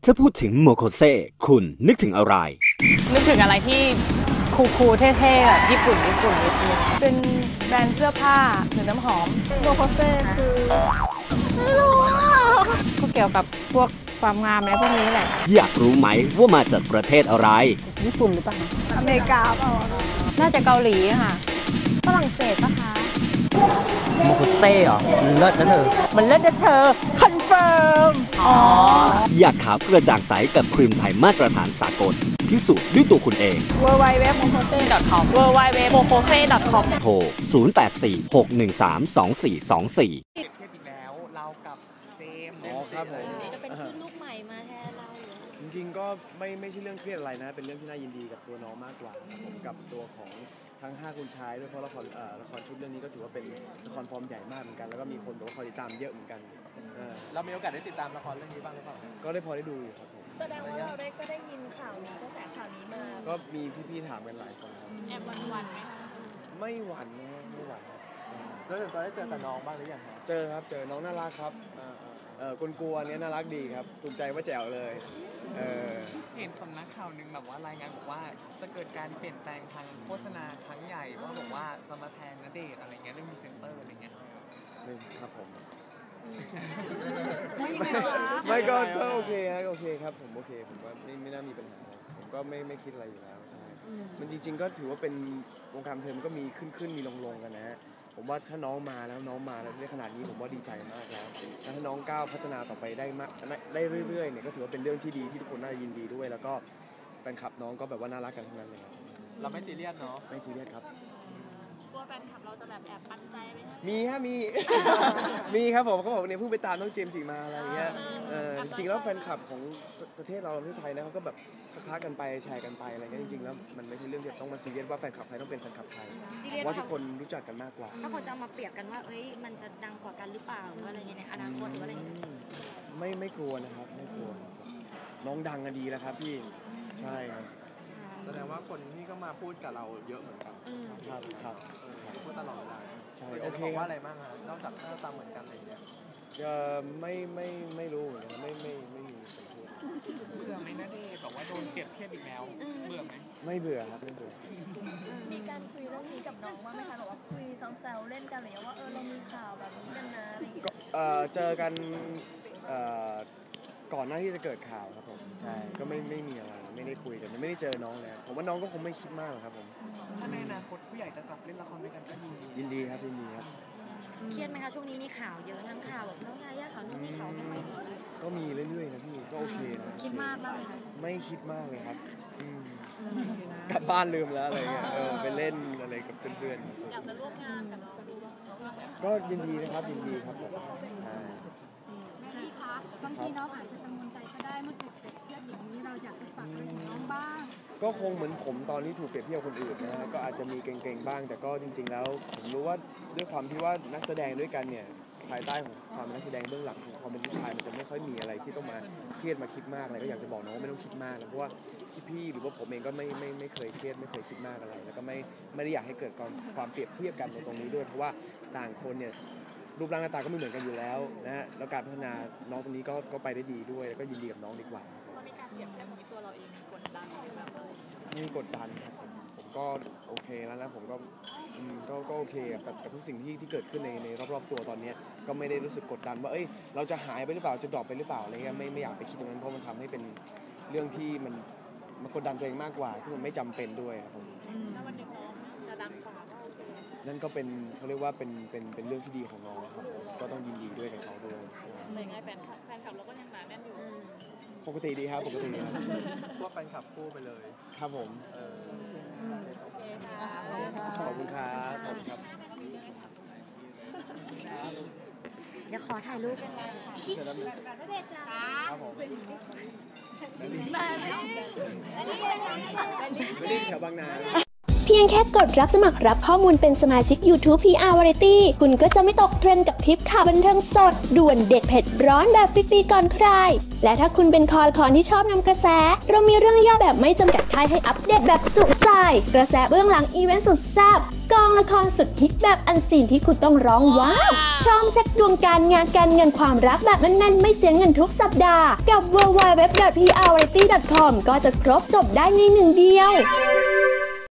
ถ้าพูดถึงโมโคเซ่คุณนึกถึงอะไรนึกถึงอะไรที่คูลๆเท่ๆแบบญี่ปุ่นนิดนึงเป็นแบรนด์เสื้อผ้าหรือน้ำหอมโมโคเซ่คือไม่รู้ก็เกี่ยวกับพวกความงามอะไรพวกนี้แหละอยากรู้ไหมว่ามาจากประเทศอะไรญี่ปุ่นหรือเปล่าอเมริกาเปล่าน่าจะเกาหลีค่ะฝรั่งเศสปะคะโมโคเซ่เหรอมันเลิศนะเธอมันเลิศนะเธอคอนเฟิร์มอยากขาวกระจ่างใสกับครีมไทยมาตรฐานสากลพิสูจน์ด้วยตัวคุณเอง www.mokose.com www.mokose.com โทร 0846132424 แล้วเรากับเจมส์ครับผมจะเป็นขึ้นลูกใหม่มาแทนเราจริงๆก็ไม่ใช่เรื่องเครียดอะไรนะเป็นเรื่องที่น่ายินดีกับตัวน้องมากกว่าผมกับตัวของทั้ง5คุณชายด้วยเพราะละครชุดเรื่องนี้ก็ถือว่าเป็นละครฟอร์มใหญ่มากเหมือนกันแล้วก็มีคนบอกว่าคอยติดตามเยอะเหมือนกันเรามีโอกาสได้ติดตามละครเรื่องนี้บ้างหรือเปล่าก็ได้พอได้ดูอยู่ครับผมแสดงว่าเราก็ได้ยินข่าวนี้กระแสข่าวนี้มาก็มีพี่ๆถามกันหลายคนครับแอบวันไหมคะไม่หวั่นนะไม่หวั่นครับแล้วตอนได้เจอกับน้องบ้างหรือยังครับเจอครับเจอน้องน่ารักครับกวนๆเนี้ยน่ารักดีครับถูกใจว่าแจ๋วเลยเห็นสำนักข่าวหนึ่งแบบว่ารายงานบอกว่าจะเกิดการเปลี่ยนแปลงทางโฆษณาครั้งใหญ่ว่าบอกว่าจะมาแทนณเดชน์อะไรเงี้ยเรื่องพรีเซนเตอร์อะไรเงี้ยครับผมไม่ก็โอเคครับโอเคครับผมโอเคผมว่าไม่น่ามีปัญหาผมก็ไม่คิดอะไรอยู่แล้วใช่มันจริงๆก็ถือว่าเป็นวงการบันเทิงมันก็มีขึ้นมีลงกันนะผมว่าถ้าน้องมาแล้วได้ขนาดนี้ผมว่าดีใจมากแล้วถ้าน้องก้าวพัฒนาต่อไปได้เรื่อยๆเนี่ยก็ถือว่าเป็นเรื่องที่ดีที่ทุกคนน่ายินดีด้วยแล้วก็แฟนคลับน้องก็แบบว่าน่ารักกันทั้งนั้นเลยครับเราไม่ซีเรียสเนาะไม่ซีเรียสครับกลัวแฟนคลับเราจะแบบแอบปันใจไหมมีฮะมีครับผมเขาบอกเนี่ยเพิ่งไปตามน้องเจมส์จิมาอะไรเงี้ยจริงๆแล้วแฟนคลับของประเทศเราประเทศไทยนะเขาก็แบบค้ากันไปแชร์กันไปอะไรเงี้ยจริงๆแล้วมันไม่ใช่เรื่องที่ต้องมาซีเรียสว่าแฟนคลับไทยต้องเป็นแฟนคลับไทยว่าทุกคนรู้จักกันมากกว่าถ้าคนจะมาเปรียบกันว่ามันจะดังกว่ากันหรือเปล่าหรืออะไรเงี้ยในอนาคตหรืออะไรเงี้ยไม่กลัวนะครับไม่กลัวน้องดังดีแล้วครับพี่ใช่ครับแสดงว่าคนที่ก็มาพูดกับเราเยอะเหมือนกันครับพูดตลอดเวลาใช่โอเคว่าอะไรบ้างนอกจากหน้าตาเหมือนกันอะไรอย่างเงี้ยไม่รู้เลยไม่มีเบื่อไหมนะเดชบอกว่าโดนเปรียบเทียบอีกแล้วเบื่อไหมไม่เบื่อครับไม่เบื่อมีการคุยเรื่องนี้กับน้องว่าไหมคะแบบว่าคุยแซวๆเล่นกันอะไรอย่างเงี้ยว่าเรามีข่าวแบบนี้กันนะอะไรอย่างเงี้ยเจอกันก่อนหน้าที่จะเกิดข่าวครับผมใช่ก็ไม่มีอะไรไม่ได้คุยกันไม่ได้เจอน้องเลยผมว่าน้องก็คงไม่คิดมากหรอกครับผมถ้าในอนาคตผู้ใหญ่จะกลับเล่นละครด้วยกันก็ยินดีครับยินดีครับเครียดไหมคะช่วงนี้มีข่าวเยอะทั้งข่าวแบบน้องยายาข่าวนู่นนี่ข่าวไม่ค่อยดีก็มีเรื่อยๆนะพี่ก็โอเคนะคิดมากเลยค่ะไม่คิดมากเลยครับกลับบ้านลืมแล้วอะไรเงี้ยไปเล่นอะไรกับเพื่อนๆอยากจะร่วมงานกับน้องก็ยินดีนะครับยินดีครับผมใช่พี่คะบางทีน้องอาจจะกังวลใจก็ได้เมื่อถูกเปรียบเทียบอย่างนี้เราอยากจะฝากอะไรอย่างน้องบ้างก็คงเหมือนผมตอนที่ถูกเปรียบเทียบคนอื่นนะก็อาจจะมีเก่งๆบ้างแต่ก็จริงๆแล้วผมรู้ว่าด้วยความที่ว่านักแสดงด้วยกันเนี่ยภายใต้ของความนักแสดงเบื้องหลังของความเป็นผู้ชายมันจะไม่ค่อยมีอะไรที่ต้องมาเครียดมาคิดมากอะไรก็อยากจะบอกน้องว่าไม่ต้องคิดมากนะเพราะว่าพี่หรือว่าผมเองก็ไม่เคยเครียดไม่เคยคิดมากอะไรแล้วก็ไม่ได้อยากให้เกิดความเปรียบเทียบกันในตรงนี้ด้วยเพราะว่าต่างคนเนี่ยรูปร่างหน้าตาก็ไม่เหมือนกันอยู่แล้วนะฮะแล้วการพัฒนาน้องตรงนี้ก็ไปได้ดีด้วยแล้วก็ยินดีกับน้องดีกว่ามีการเปรียบเทียบของตัวเราเองกดดันแบบมีกดดันครับผมก็โอเคแล้วนะผมก็โอเคกับทุกสิ่งที่เกิดขึ้นในรอบๆตัวตอนนี้ก็ไม่ได้รู้สึกกดดันว่าเราจะหายไปหรือเปล่าจะดรอปไปหรือเปล่าอะไรเงี้ยไม่อยากไปคิดตรงนั้นเพราะมันทำให้เป็นเรื่องที่มันกดดันตัวเองมากกว่าซึ่งมันไม่จำเป็นด้วยครับผมแล้ววันหนึ่งน้องจะดังกว่าก็โอเคนั่นก็เป็นเขาเรียกว่าเป็นเรื่องที่ดีของน้องครับผมก็ต้องยินดีด้วยกับเขาด้วยเป็นไงแฟนคลับเราก็ยังหนาแน่นอยู่ปกติดีครับปกติดีครับพวกแฟนคลับคู่ไปเลยครับผมโอเคค่ะขอบคุณครับขอบคุณครับเดี๋ยวขอถ่ายรูปกันครับผมไม่ได้แถวบางนาพียงแค่กดรับสมัครรับข้อมูลเป็นสมาชิก YouTube PR Variety คุณก็จะไม่ตกเทรนด์กับทริปข่าวบันเทิงสดด่วนเด็ดเผ็ดร้อนแบบฟรีๆก่อนใครและถ้าคุณเป็นคอที่ชอบนำกระแสเรามีเรื่องย่อแบบไม่จำกัดท้ายให้อัปเดตแบบจุใจกระแสเบื้องหลังอีเวนต์สุดแซ่บกองละครสุดฮิตแบบอันซีนที่คุณต้องร้องว้าวพร้อมเซ็ตดวงการงานการเงินความรักแบบแน่นๆไม่เสียเงินทุกสัปดาห์กับ www.prvariety.com ก็จะครบจบได้ในหนึ่งเดียว